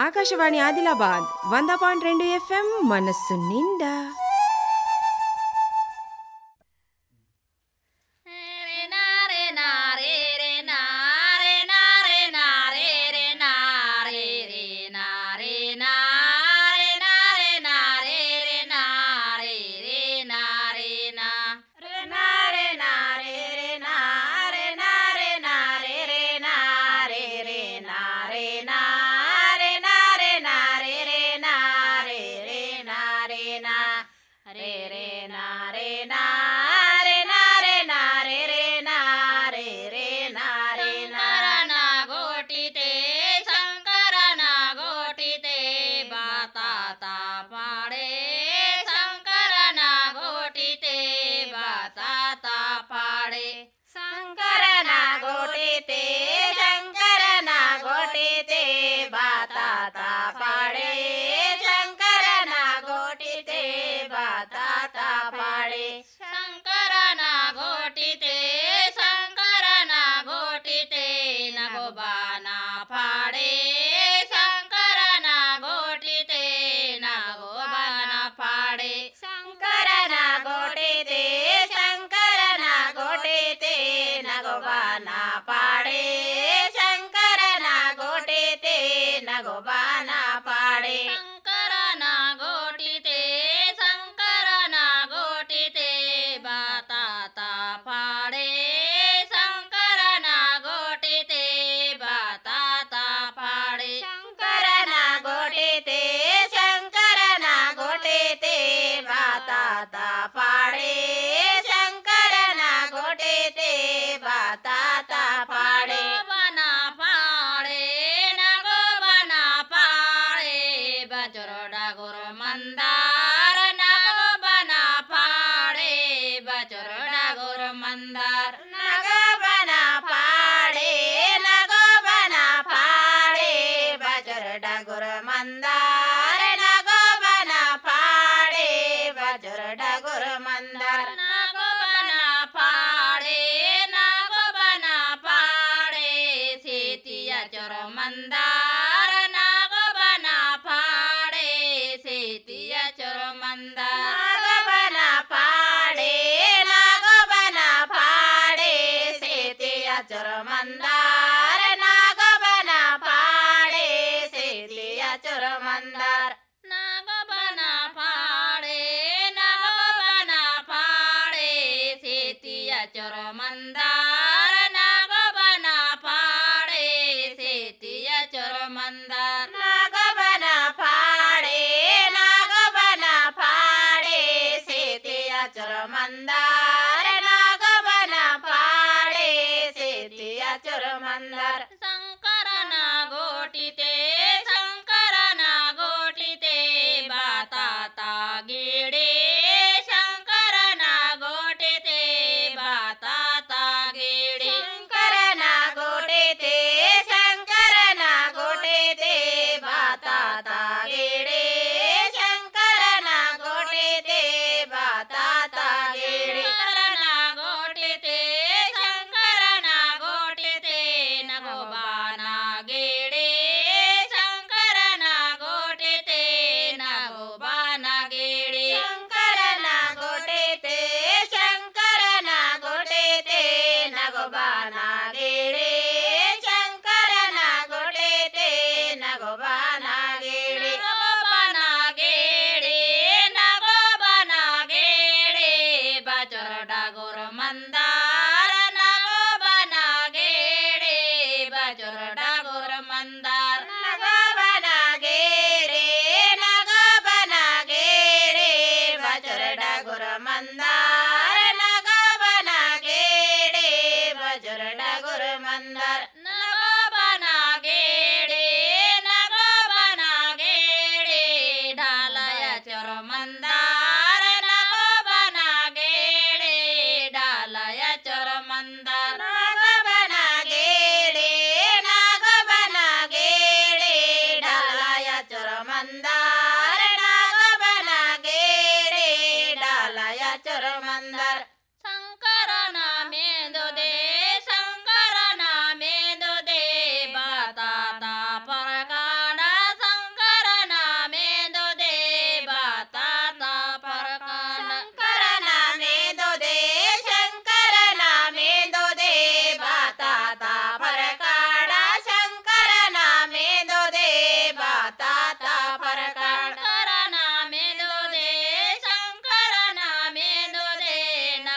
Akashvani Adilabad 100.2 FM మనస్సు నిండా.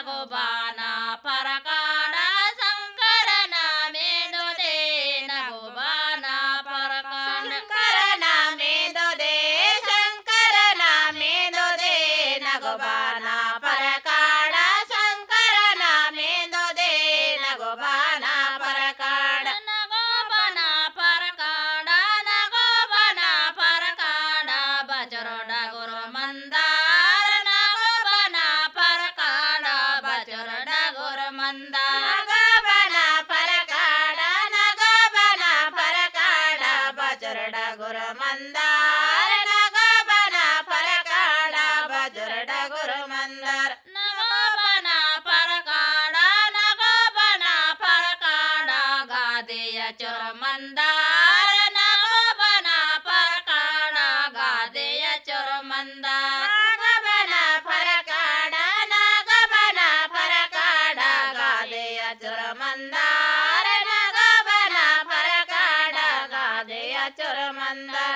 ನಗುಬಾನ ಪರಕಾಡ ಶಂಕರನ ಮೇದುದೆ ನಗುಬಾನ ಪರಕಾಡ ಶಂಕರನ ಮೇದುದೆ ಶಂಕರನ ಮೇದುದೆ ನಗುಬಾನ ಪರಕಾಡ ಶಂಕರನ ಮೇದುದೆ ನಗುಬಾನ ಪರಕಾಡ ನಗೋಬನ ಪರಕಾಡ ನಗೋಬನ ಪರಕಾಡ ಬಜರೋಡ ಗುರು ಮಂದಾರ ನಗೋಬನ ಪರಕಾಡ ಬಜರೋಡ ಗುರು ಮಂದಾರ ನಗೋಬನ ಪರಕಾಡ ನಗೋಬನ ಪರಕಾಡ ಬಜರೋಡ ಗುರು ಮಂದಾರ ನಗೋಬನ ಪರಕಾಡ ಬಜರೋಡ ಗುರು ಮಂದಾರ ನಗೋಬನ ಪರಕಾಡ ನಗೋಬನ ಪರಕಾಡ ಗಾದೆಯ ಚೊರ ಮಂದಾರ ನಗೋಬನ ಪರಕಾಡ ಗಾದೆಯ ಚೊರ ಮಂದಾರ ನಗೋಬನ ಪರಕಾಡ ನಗೋಬನ ಪರಕಾಡ ಗಾದೆಯ ಚೊರ ಮಂದಾರ ನಗೋಬನ ಪರಕಾಡ ಗಾದೆಯ ಚೊರ ಮಂದಾರ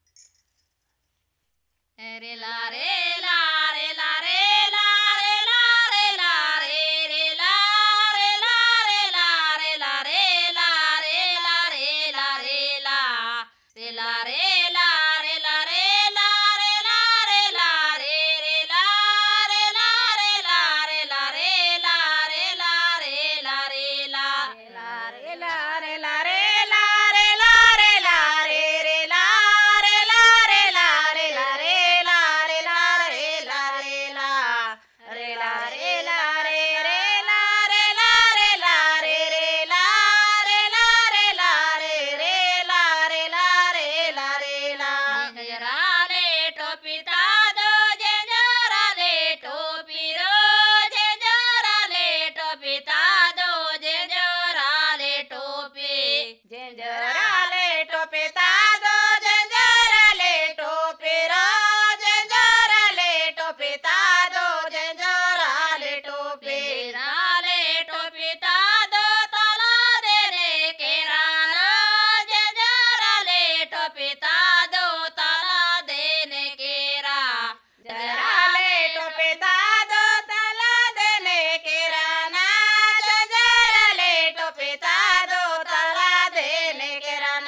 ರೆ ಲಾ ರೇ ಲಾ ರೇ ಲಾ ರೇ ಲಾ ರೇ ಲಾ ರೇ ಲಾ ರೇ ರೇ ಲಾ ರೇ ಲಾ ರೇ ಲಾ ರೇ ಲಾ ರೇ ಲಾ ರೇ ಲಾ ರೇ ಲಾ ರೇ ಲಾ ರೇ ಲಾ ರೇ ಲಾ ರೇ ಲಾ ರೇ ಲಾ ರೇ ಲಾ ರೇ ಲಾ ರೇ ರೇ ಲಾ ರೇ ಲಾ ರೇ ಲಾ ರೇ ಲಾ ರೇ ಲಾ ರೇ ಲಾ ರೇ ಲಾ ರೇ ಲಾ ರೇ ಲಾ ರೇ ಲಾ ರೇ ಲಾ ರೇ ಲಾ ರೇ ಲಾ ರೇ ರೇ ಲಾ ರೇ ಲಾ ರೇ ಲಾ ರೇ ಲಾ ರೇ ಲಾ ರೇ ಲಾ ರೇ ಲಾ ರೇ ಲಾ ರೇ ಲಾ ರೇ ಲಾ ರೇ ರೇ ಲಾ ರೇ ಲಾ ರೇ ಲಾ ರೇ ರೇ ಲಾ ರೇ ಲಾ ರೇ ಲಾ ರೇ ರೇ ಲಾ ರೇ ಲಾ ರೇ ಲಾ ರೇ ಲಾ ಜರಾಲೆ ಟೋಪಿ ತಾದೋ ಜರಾಲೆ ಟೋಪಿ ರೋ ಜರಾಲೆ ಟೋಪಿ ತಾದೋ ಜರಾಲೆ ಟೋಪಿ ಜರಾಲೆ ಟೋಪಿ ತಾದೋ ಜರಾಲೆ ಟೋಪಿ ರೋ ಜರಾಲೆ ಟೋಪಿ ತಾದೋ ಜರಾಲೆ ಟೋಪಿ ಜರಾಲೆ ಟೋಪಿ ತಾದೋ ತಲಾ ದೇನೆ ಕೇರಾನ ಜರಾಲೆ ಟೋಪಿ ತಾದೋ ತಲಾ ದೇನೆ ಕೇರಾ ಜರಾಲೆ ಟೋಪಿ ತಾದೋ ತಲಾ ದೇನೆ ಕೇರಾನ ಜರಾಲೆ ಟೋಪಿ ತಾದೋ ತಲಾ ದೇನೆ ಕೇರಾನ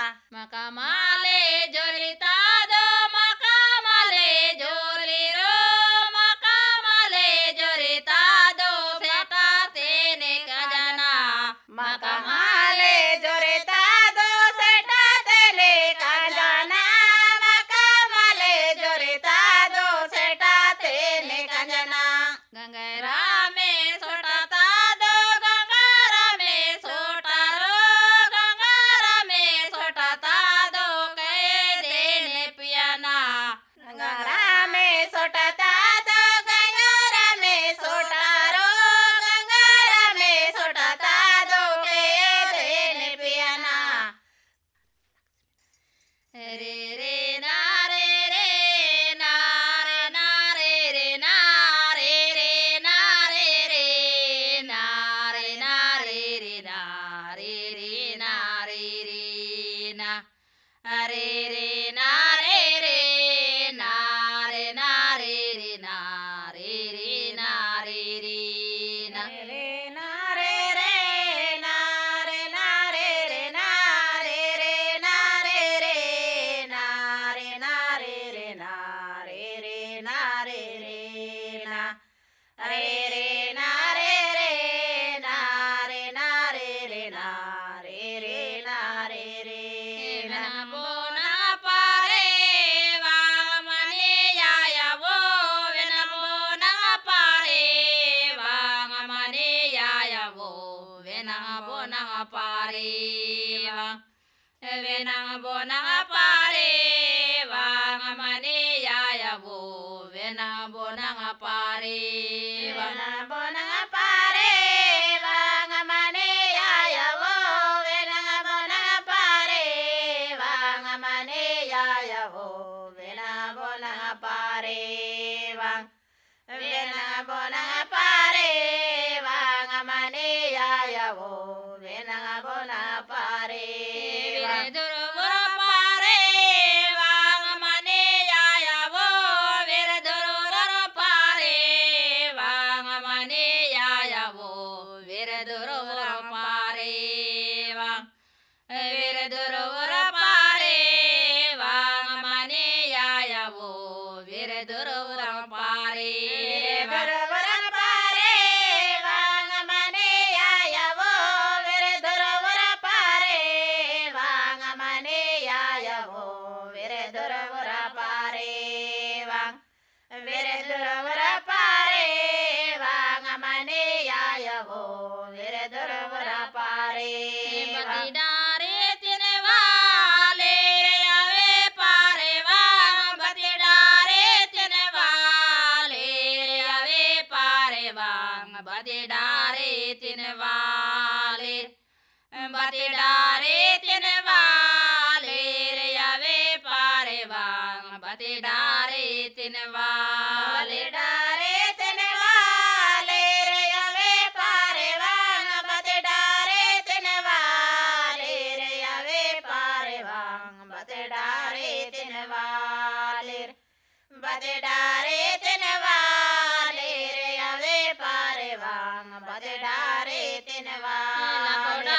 ಮಕಮಾಲೆ ಜೋರಿತಾದೋ ಮಕಮಾಲೆ ಜೋರಿರೋ ಮಕಮಾಲೆ ಜೋರಿತಾದೋ ಸೇಟಾ ತೇನೆ ಕಜನ ಮಕಮಾಲೆ ಜೋರಿತಾದೋ ಸೇಟಾ ತೇನೆ ಕಜನ ಮಕಮಾಲೆ ಜೋರಿತಾದೋ ಸೇಟಾ ತೇನೆ ಕಜನ ಗಂಗರಾಮೆ ಸೋಟತಾದೋ ಗಂಗರಾಮೆ ಸೋಟರೋ ಗಂಗರಾಮೆ ಸೋಟತಾದೋ ಕೈ ದೇನೆ ಪಿಯನ ಗಂಗರಾಮೆ ಸೋಟತಾದೋ ಗಂಗರಾಮೆ ಸೋಟರೋ ಗಂಗರಾಮೆ ಸೋಟತಾದೋ ಕೈ ದೇನೆ ಪಿಯನ ರೇ ರೇ ನಾ ರೇ ರೇ ನಾ ರೇ ನಾ ರೇ ರೇ ನಾ ರೇ ರೇ ನಾ ರೇ ರೇ ನಾ ರೇ ನಾ ರೇ ರೇ ನಾ ರೇ ರೇ ನಾ ರೇ ರೇ ನಾ ರೇ ರೇ ನಾ ರೇ ರೇ ನಾ ರೇ ನಾ ರೇ ರೇ ನಾ ರೇ ರೇ ನಾ ರೇ ರೇ ನಾ ರೇ ನಾ ರೇ ರೇ ನಾ ರೇ ನಾ ರೇ ರೇ ನಾ ರೇ ರೇ ನಾ ರೇ ರೇ ನಾ ರೇ ನಾ ರೇ ರೇ ನಾ ರೇ ರೇ ನಾ ರೇ ರೇ ನಾ ರೇ ರೇ ನಾ ರೇ ರೇ ನಾ ರೇ ನಾ ರೇ ರೇ ನಾ ರೇ ರೇ ನಾ ರೇ ರೇ ನಾ ಬೋನ ಪಾರೆ ವಾ ಮನೆ ಯಾಯವೋ ವೆನ ಬೋನ ಪಾರೆ ವಾ ಮನೆ ಯಾಯವೋ ವೆನ ಬೋನ ಪಾರೆ ವಾ ವೆನ ಬೋನ ಪಾರೆ ವಾ ಮನೆ ಯಾಯವೋ ವೆನ ಬೋನ ಪಾರೆ ವೆನ ಬೋನ ಪಾರೆ ವಾ ಮನೆ ಯಾಯವೋ ವೆನ ಬೋನ ಪಾರೆ ವಾ ಮನೆ ಯಾಯವೋ ವೆನ ಬೋನ ಪಾರೆ ವಾ ವೆನ ಬೋನ ಪಾರೆ ವಾ ಮನೆ ಯಾಯವೋ ವೆನ ಬೋನ ಪಾರೆ ದುರ್ಗುರ ಪಾರೆ ವಾ ಮನೆ ಯಾಯವೋ ವೆರ ದುರ್ಗುರ ಪಾರೆ ವಾ ಮನೆ वो मेरे दुर्वरा पारे बतिडारे तिने वाले आवे पारे वांग बतिडारे तिने वाले आवे पारे वांग बतिडारे तिने वाले बतिडारे तिने वाले आवे पारे वांग बतिडारे तिने वाले डारे तिने वाले आवे पारे वांग बतिडारे तिने वाले आवे पारे वांग बतिडारे तिने वाले बतिडारे तिने वाले आवे पारे वांग बतिडारे तिने वाले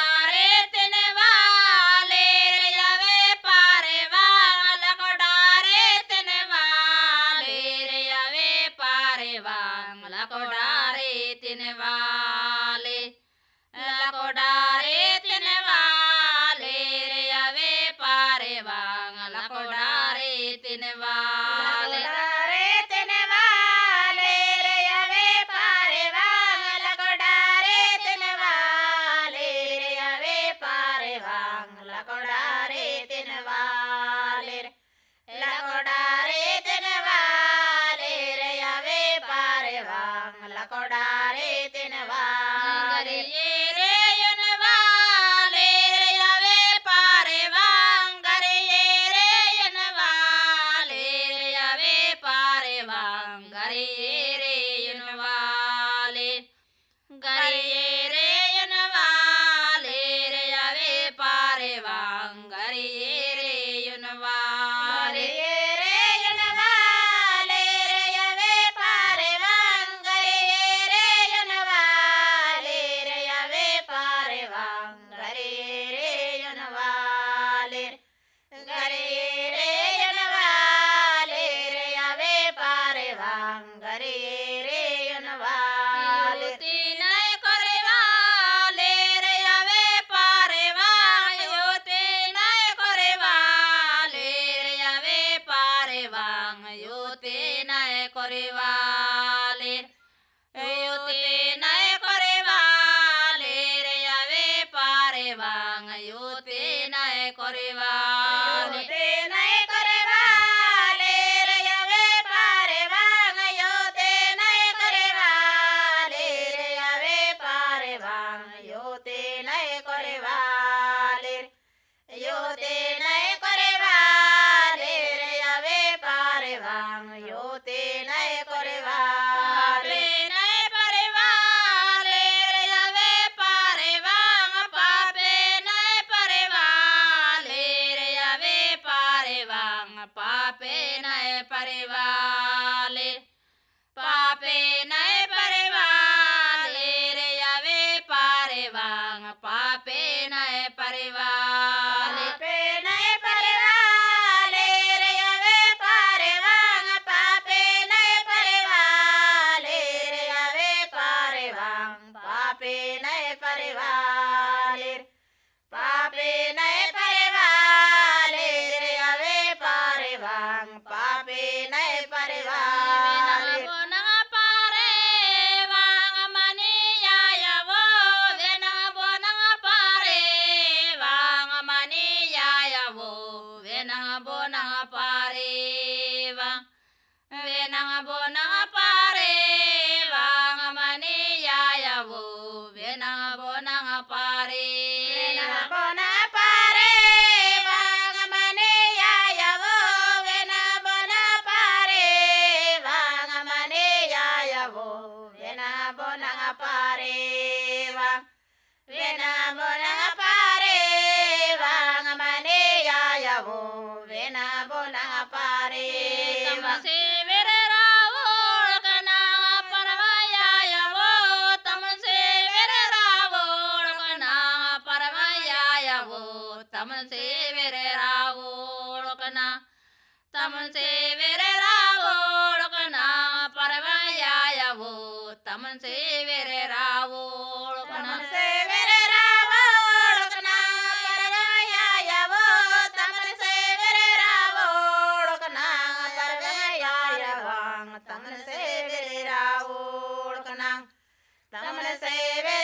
Tamne se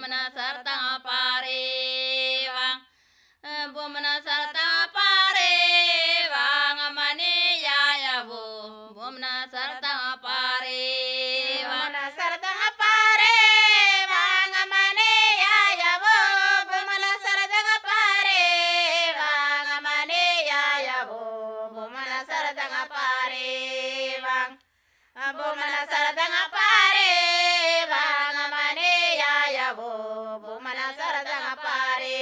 बुमना सरता पारे वांग बुमना सरता पारे वांग मने या वो बुमना सरता पारे वांग सरता पारे वांग मने या वो बुमना सरता पारे वांग मने या वो बुमना सरता पारे वांग बुमना सरता पारे वांग मने या वो बुमना सरता पारे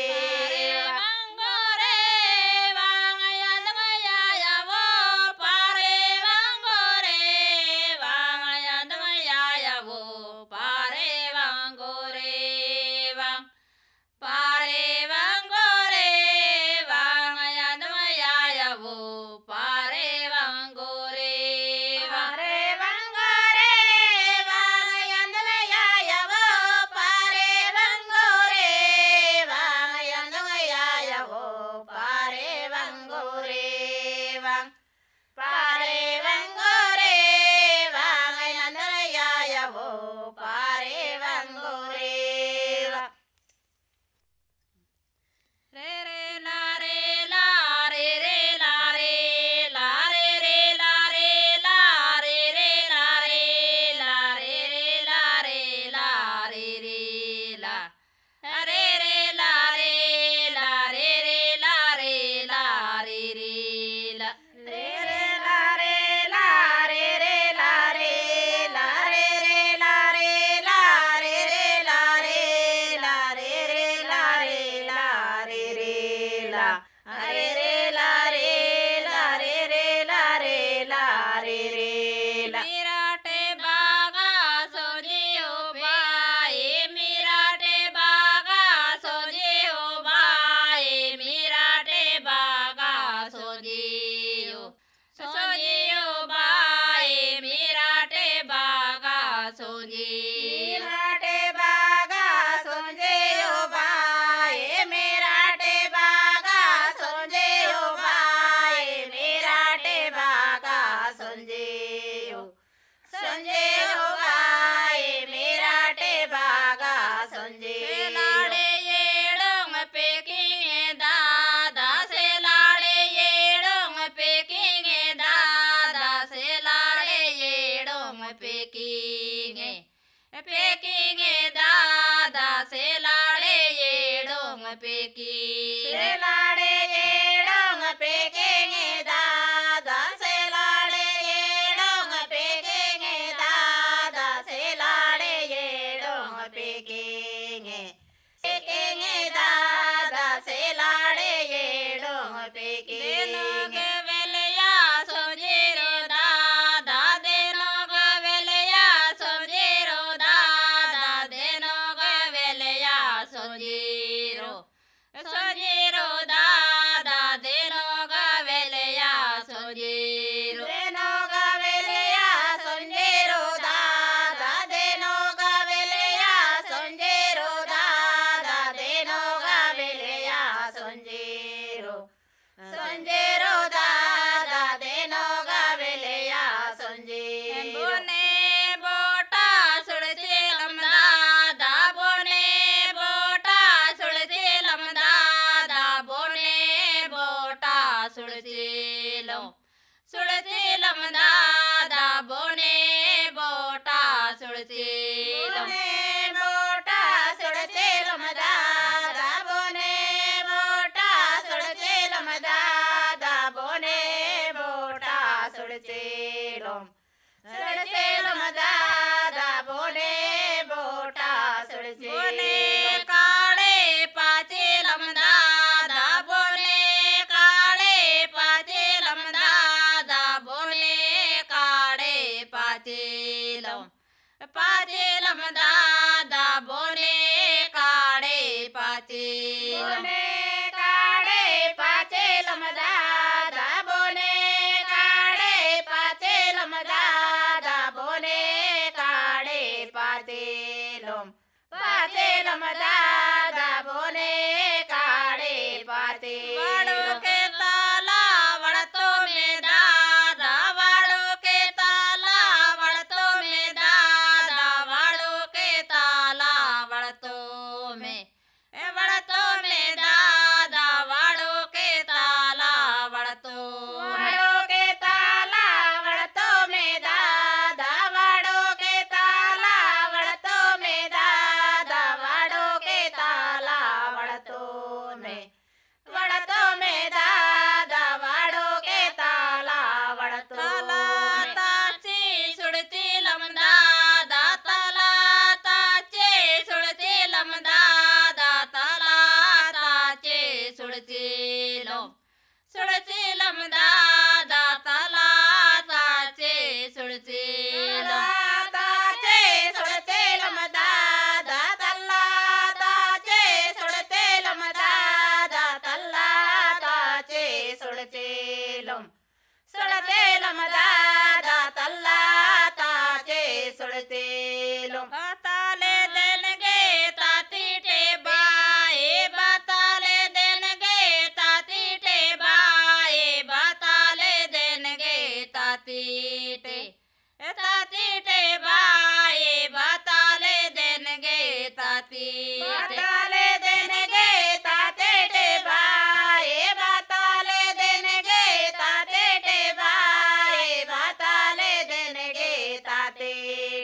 ताती बताले देने गए ताते टे भाई बताले देने गए ताते टे भाई बताले देने गए ताते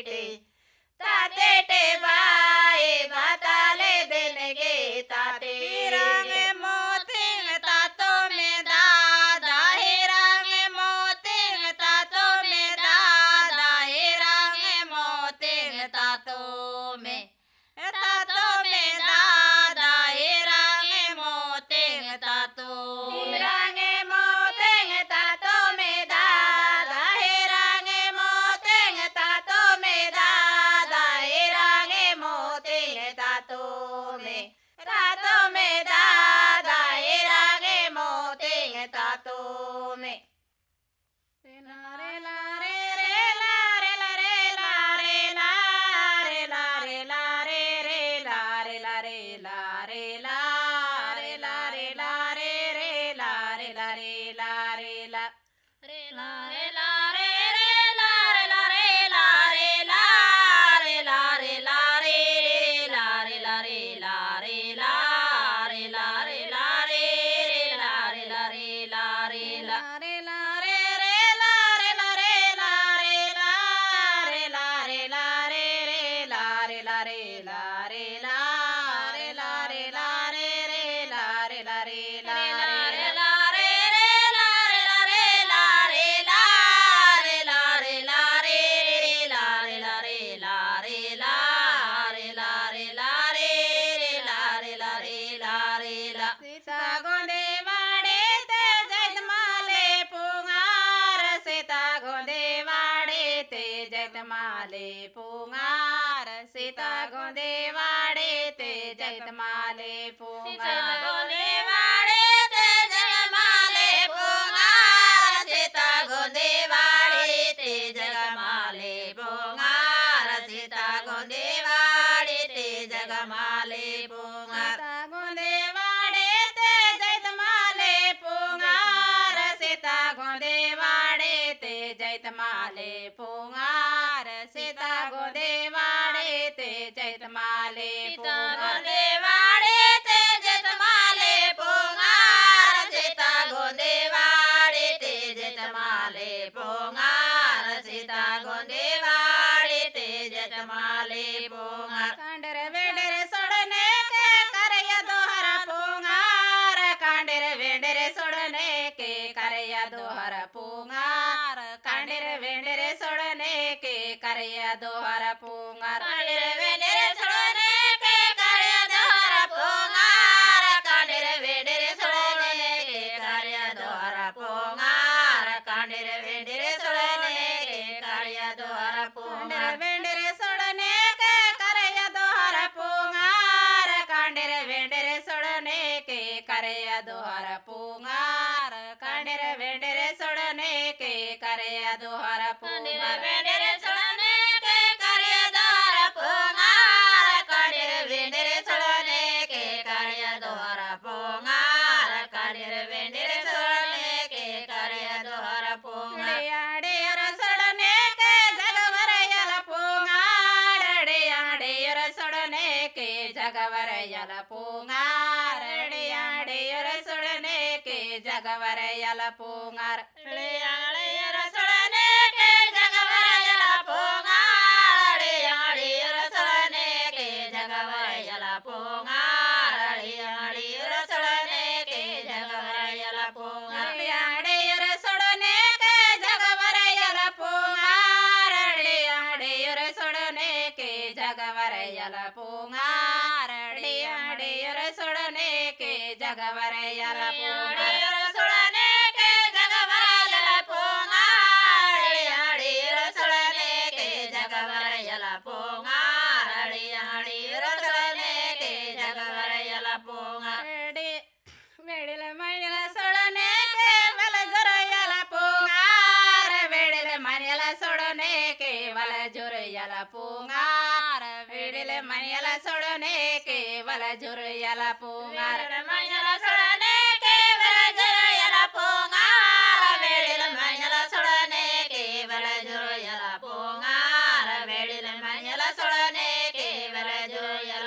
टे भाई बताले देने गए ताते रंग मोती तातो में दादा हे रंग मोती तातो में दादा हे रंग मोती तातो में दादा हे रंग मोती तातो रंग मोते तातो में दादा हे रंग मोते तातो में दादा हे रंग मोते तातो में दादा हे रंग मोते तातो में लारे लारे रे लारे लारे लारे लारे लारे लारे रे लारे लारे लारे लारे लारे लारे रे लारे लारे लारे ला रे लारे लारे रे लारे लारे लारे लारे लारे लारे रे लारे लारे लारे लारे लारे लारे रे लारे लारे लारे ला लारे लारे रे लारे लारे लारे लारे लारे लारे रे लारे लारे लारे लारे लारे लारे रे लारे लारे लारे लारे रे लारे लारे लारे लारे लारे लारे रे लारे लारे लारे लारे लारे लारे रे लारे लारे लारे ला सीता गोंदे वाडे ते जगमाले पुंगार सीता गोंदे वाडे ते जगमाले पुंगार सीता गोंदे वाडे ते जगमाले पुंगार गोंदे वाडे ते जगमाले पुंगार सीता गोंदे वाडे ते जगमाले पुंगार सीता गोंदे वाडे ते जगमाले पुंगार सीता गोंदे वाडे ते जगमाले पुंगार सीता गोंदे वाडे ते जगमाले पुंगार सीता गोंदे वाडे ते जगमाले सीता पुंगार गोंदे वाडे ते जगमाले पुंगार सीता गोंदे वाडे ते जगमाले पुंगार सीता गोंदे वाडे ते जगमाले पुंगार कांडर वेंडर सोडने के करया दोहरा पुंगार कांडर वेंडर सोडने के करया दोहरा पुंगार कांडर वेंडर सोडने के करया दोहरा पुंगार कांडर वेंडर सोडने के करया दोहरा पुंगार कांडर वेंडर सोडने के करया दोहरा पुंगार कांडर वेंडर सोडने के करया दोहरा पुंगार कांडर वेंडर सोडने के करया दोहरा पुंगार कांडर वेंडर सोडने के करया दोहरा पुंगार कांडर वेंडर सोडने के करया दोहरा पुंगार वेंडर सोडने के करया दोहरा पुंगार कांडर वेंडर सोडने के करया दोहरा पुंगार कांडर वेंडर सोडने के करया दोहरा पुंगार डेयर सोडने के जगवर यल पुंगार डेयर सोडने के जगवर यल पुंगार डेयर सोडने के जगवर यल पुंगार डेयर सोडने के जगवर यल पुंगार डेयर सोडने के जगवर यल पुंगार डेयर सोडने के जगवर यल पुंगार डेयर सोडने के जगवर यल पुंगार डेयर सोडने के जगवर यल पुंगार डेयर सोडने के जगवर यल पुंगार डेयर सोडने के जगवर यल पुंगार डेयर सोडने के जगवर यल पुंगार डेयर सोडने के जगवर यल पुंगार वेडिल मणिल सोडने के वल जोरयल पुंगार वेडिल मणिल सोडने के वल जोरयल पुंगार वेडिल मणिल सोडने के वल जोरयल पुंगार मणिल सोडने के वल जोरयल पुंगार वेडिल मणिल सोडने के वल जोरयल पुंगार वेडिल मणिल सोडने के वल जोरयल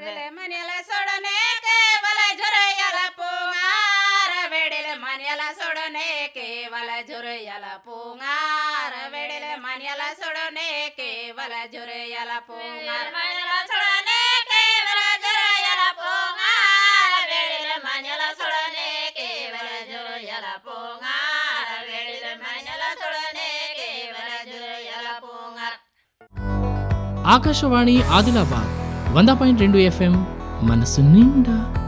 ಮನೆಯಲ ಸೊಡನೆ ಕೇವಲ ಜೊರೆಯಲ ಪೂಂಗಾರ ವೆಡಿಲೆ ಮನೆಯಲ ಸೊಡನೆ ಕೇವಲ ಜೊರೆಯಲ ಪೂಂಗಾರ ವೆಡಿಲೆ ಮನೆಯಲ ಸೊಡನೆ ಕೇವಲ ಜೊರೆಯಲ ಪೂಂಗಾರ ಮನೆಯಲ ಸೊಡನೆ ಕೇವಲ ಜೊರೆಯಲ ಪೂಂಗಾರ ವೆಡಿಲೆ ಮನೆಯಲ ಸೊಡನೆ ಕೇವಲ ಜೊರೆಯಲ ಪೂಂಗಾರ ವೆಡಿಲೆ ಮನೆಯಲ ಸೊಡನೆ ಕೇವಲ ಜೊರೆಯಲ ಪೂಂಗಾರ. ఆకాశవాణి ఆదిలాబాద్ 100.2 FM మనసు నిండా.